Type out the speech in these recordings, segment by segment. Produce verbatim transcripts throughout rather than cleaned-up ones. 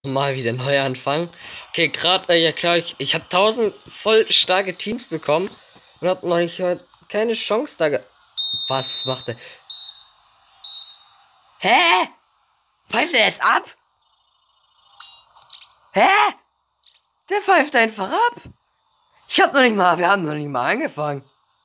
Mal wieder neu anfangen. Okay, gerade, äh, ja klar, ich, ich habe tausend voll starke Teams bekommen und habe noch nicht äh, keine Chance da ge Was macht er? Hä? Pfeift er jetzt ab? Hä? Der pfeift einfach ab. Ich hab noch nicht mal, wir haben noch nicht mal angefangen.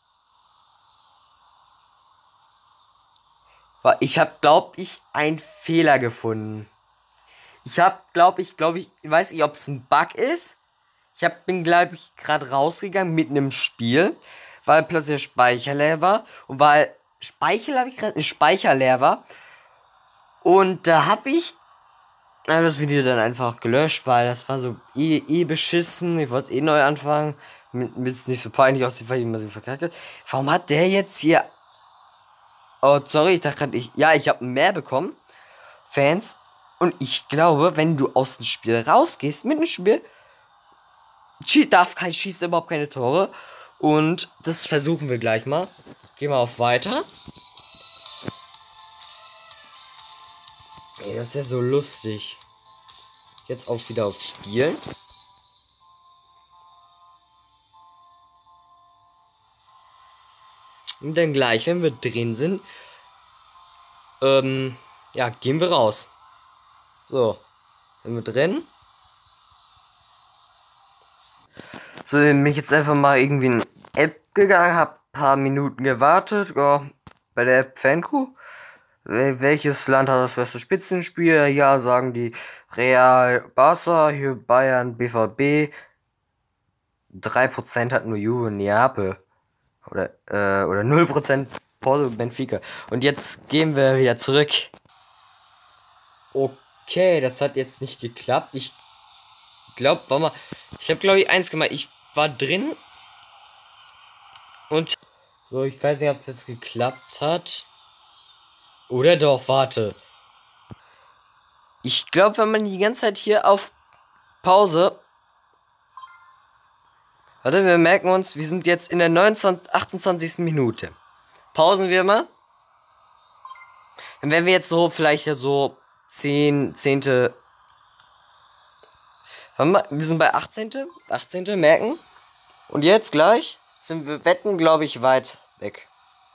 Ich hab, glaub ich, einen Fehler gefunden. Ich hab, glaub ich, glaub ich, ich weiß nicht, ob es ein Bug ist. Ich hab, bin, glaube ich, gerade rausgegangen mitten im Spiel, weil plötzlich der Speicher leer war. Und weil Speicher habe ich gerade, ein Speicher leer war. Und da habe ich äh, das Video dann einfach gelöscht, weil das war so eh, eh beschissen. Ich wollte es eh neu anfangen. Mit, mit nicht so peinlich aussieht, weil ich immer so verkackt. Warum hat der jetzt hier. Oh, sorry, ich dachte gerade, ich. Ja, ich habe mehr bekommen. Fans. Und ich glaube, wenn du aus dem Spiel rausgehst, mit dem Spiel, darf kein schießt überhaupt keine Tore. Und das versuchen wir gleich mal. Gehen wir auf weiter. Ey, das ist ja so lustig. Jetzt auch wieder auf Spielen. Und dann gleich, wenn wir drin sind, ähm, ja, gehen wir raus. So, sind wir drin. So, dann bin ich jetzt einfach mal irgendwie in App gegangen, hab ein paar Minuten gewartet, ja, bei der App Fancrew. Welches Land hat das beste Spitzenspiel? Ja, sagen die Real Barca, hier Bayern, B V B. drei Prozent hat nur Juve Neapel. Oder, äh, oder null Prozent Porto Benfica. Und jetzt gehen wir wieder zurück. Okay, das hat jetzt nicht geklappt. Ich glaube, warte mal. Ich habe, glaube ich, eins gemacht. Ich war drin. Und so, ich weiß nicht, ob es jetzt geklappt hat. Oder doch, warte. Ich glaube, wenn man die ganze Zeit hier auf Pause. Warte, wir merken uns, wir sind jetzt in der neunundzwanzigsten, achtundzwanzigsten Minute. Pausen wir mal. Dann werden wir jetzt so vielleicht so zehn, zehnte. Warte mal, wir sind bei achtzehnte. achtzehnte merken. Und jetzt gleich sind wir wetten, glaube ich, weit weg.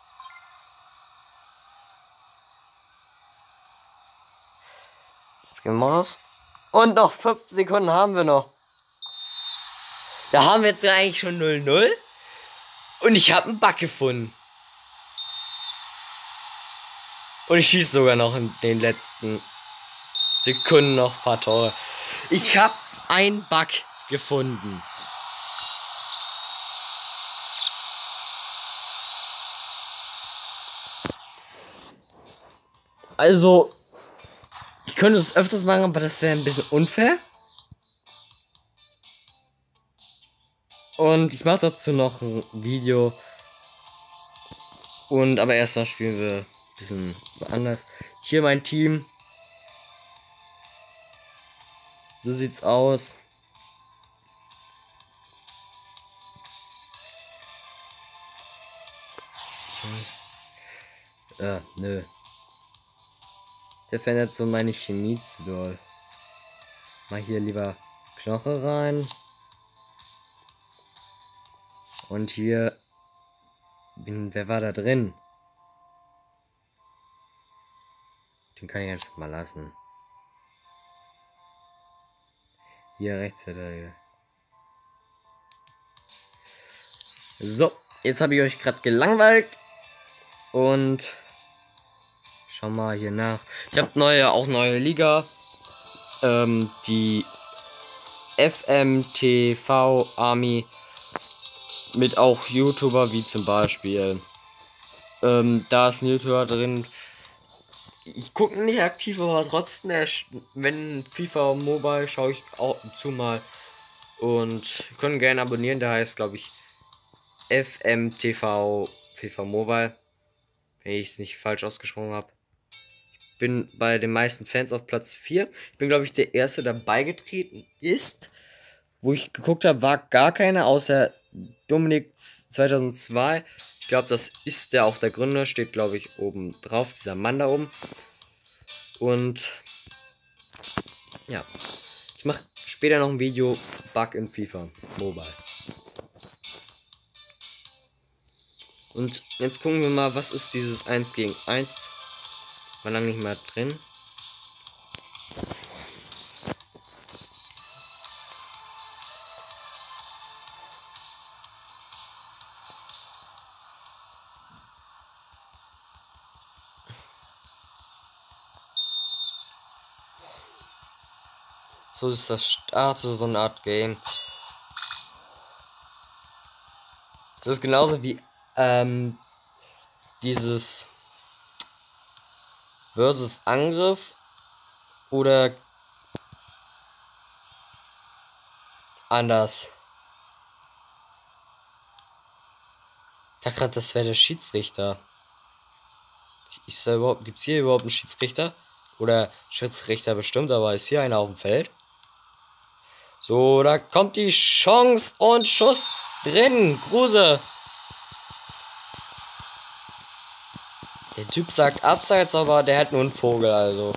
Jetzt gehen wir raus. Und noch fünf Sekunden haben wir noch. Da haben wir jetzt ja eigentlich schon null null. Und ich habe einen Bug gefunden. Und ich schieße sogar noch in den letzten Sekunden noch ein paar Tore. Ich habe einen Bug gefunden. Also, ich könnte es öfters machen, aber das wäre ein bisschen unfair. Und ich mache dazu noch ein Video. Und aber erstmal spielen wir ein bisschen anders. Hier mein Team. So sieht's aus. Ja, äh, nö. Der verändert so meine Chemie zu doll. Mal hier lieber Knoche rein. Und hier. Wer war da drin? Den kann ich einfach mal lassen. Hier rechts hat er hier. So, jetzt habe ich euch gerade gelangweilt. Und schau mal hier nach. Ich habe neue, auch neue Liga. Ähm, die F M T V Army. Mit auch YouTuber wie zum Beispiel. Ähm, da ist ein YouTuber drin. Ich gucke nicht aktiv, aber trotzdem, wenn FIFA Mobile schaue ich auch zu mal. Und ihr könnt gerne abonnieren, der heißt, glaube ich, F M T V FIFA Mobile. Wenn ich es nicht falsch ausgesprochen habe. Ich bin bei den meisten Fans auf Platz vier. Ich bin, glaube ich, der erste, der beigetreten ist. Wo ich geguckt habe, war gar keiner, außer Dominik zweitausendzwei. Ich glaube, das ist der auch der Gründer. Steht, glaube ich, oben drauf. Dieser Mann da oben. Und ja. Ich mache später noch ein Video Bug in FIFA Mobile. Und jetzt gucken wir mal, was ist dieses eins gegen eins. War lange nicht mehr drin. So ist das Start, so eine Art Game. Das ist genauso wie ähm, dieses versus Angriff oder anders. Ich dachte gerade, das wäre der Schiedsrichter. Ist da überhaupt, gibt's hier überhaupt einen Schiedsrichter? Oder Schiedsrichter bestimmt, aber ist hier einer auf dem Feld? So, da kommt die Chance und Schuss drin. Kruse. Der Typ sagt abseits, aber der hat nur einen Vogel, also.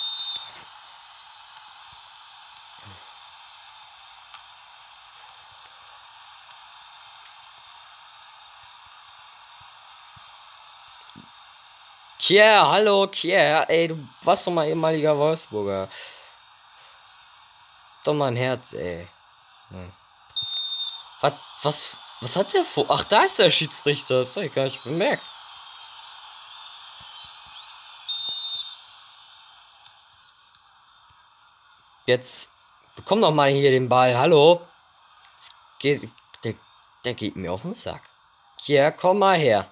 Kier, hallo, Kier. Ey, du warst doch mal ehemaliger Wolfsburger. Doch mal ein Herz, ey. Hm. Was, was, was hat der vor? Ach, da ist der Schiedsrichter. Das hab ich gar nicht bemerkt. Jetzt bekomm doch mal hier den Ball. Hallo. Geht, der, der geht mir auf den Sack. Hier, komm mal her.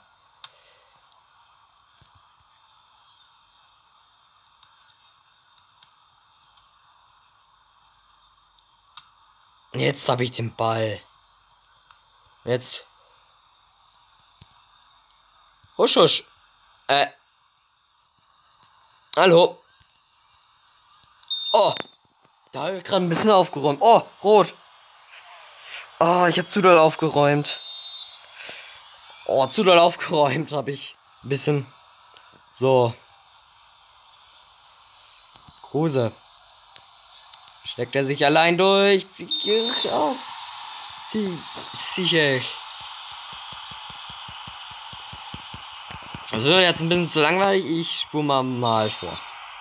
Jetzt habe ich den Ball. Jetzt. Husch, husch. Äh. Hallo. Oh. Da habe ich gerade ein bisschen aufgeräumt. Oh, rot. Oh, ich habe zu doll aufgeräumt. Oh, zu doll aufgeräumt habe ich. Ein bisschen. So. Kruse. Steckt er sich allein durch. Zieh. Oh. Zieh. Sicher. Also jetzt ein bisschen zu langweilig. Ich spule mal, mal vor.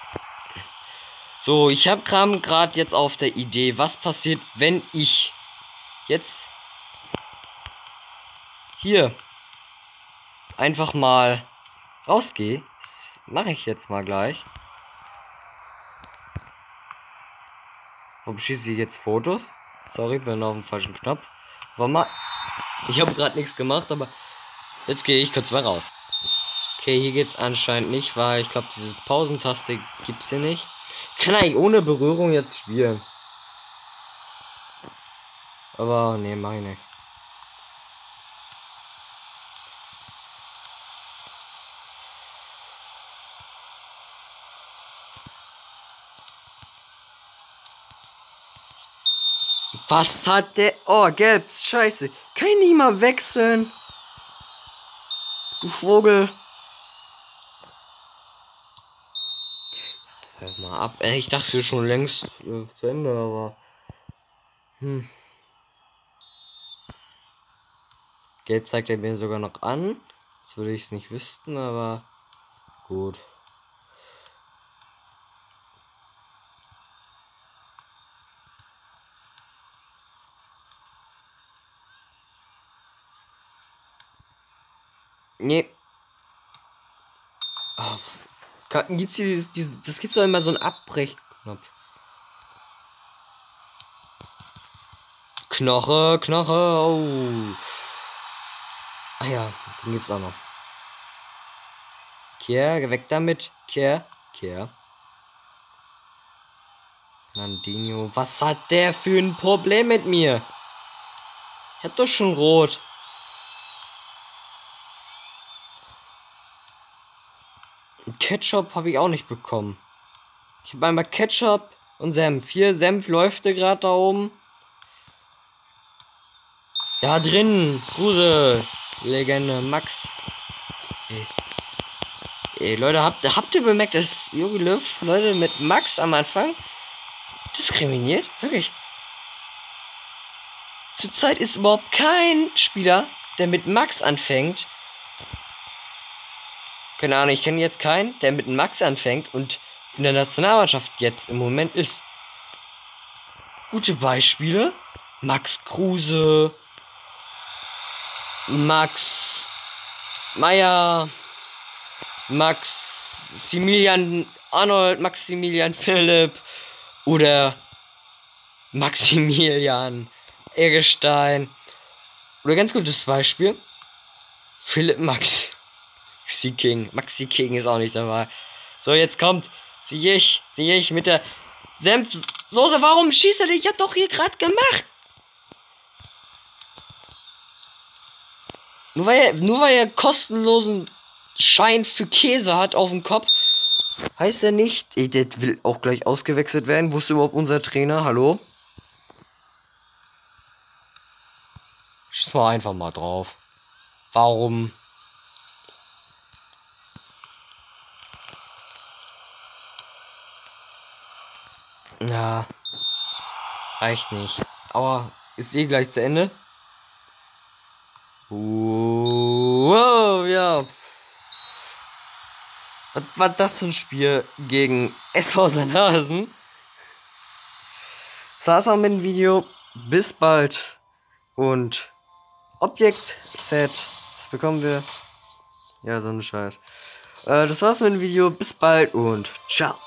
So, ich habe gerade jetzt auf der Idee, was passiert, wenn ich jetzt hier einfach mal rausgehe. Das mache ich jetzt mal gleich. Warum schieße ich jetzt Fotos? Sorry, bin auf dem falschen Knopf. Warum mal? Ich habe gerade nichts gemacht, aber jetzt gehe ich kurz mal raus. Okay, hier geht's anscheinend nicht, weil ich glaube, diese Pausentaste gibt's hier nicht. Ich kann eigentlich ohne Berührung jetzt spielen. Aber nee, mach ich nicht. Was hat der? Oh, gelb, scheiße. Kann ich nicht mal wechseln? Du Vogel. Hör mal ab. Ey, ich dachte schon längst äh, zu Ende, aber. Hm. Gelb zeigt er mir sogar noch an. Jetzt würde ich es nicht wüssten, aber gut. Nee. Oh, gibt's hier dieses, dieses, das gibt's doch immer so einen Abbrechknopf. Knoche, Knoche, oh. Ah ja, den gibt's auch noch. Kier, weg damit. Kier, Kier. Nandinho, was hat der für ein Problem mit mir? Ich hab doch schon rot. Ketchup habe ich auch nicht bekommen. Ich habe einmal Ketchup und Senf. Hier, Senf läuft gerade da oben. Ja, drin. Kruse. Legende. Max. Ey. Ey, Leute, habt, habt ihr bemerkt, dass Jogi Löw, Leute, mit Max am Anfang diskriminiert? Wirklich. Zurzeit ist überhaupt kein Spieler, der mit Max anfängt. Keine Ahnung, ich kenne jetzt keinen, der mit Max anfängt und in der Nationalmannschaft jetzt im Moment ist. Gute Beispiele. Max Kruse. Max Meyer. Maximilian Arnold. Maximilian Philipp. Oder Maximilian Eggestein. Oder ganz gutes Beispiel. Philipp Max. Maxi King. Maxi King ist auch nicht dabei. So, jetzt kommt Ziyech. Ziyech mit der Senfsoße. Warum schießt er dich? Ich hab doch hier gerade gemacht. Nur weil, er, nur weil er kostenlosen Schein für Käse hat auf dem Kopf, heißt er nicht. Ey, der will auch gleich ausgewechselt werden. Wo ist überhaupt unser Trainer? Hallo? Schieß mal einfach mal drauf. Warum? Ja. Reicht nicht. Aber ist eh gleich zu Ende. Wow, ja. Was war das für ein Spiel gegen S V Sandhausen? Das war's auch mit dem Video. Bis bald. Und Objekt Set. Das bekommen wir. Ja, so ein Scheiß. Äh, das war's mit dem Video. Bis bald und ciao.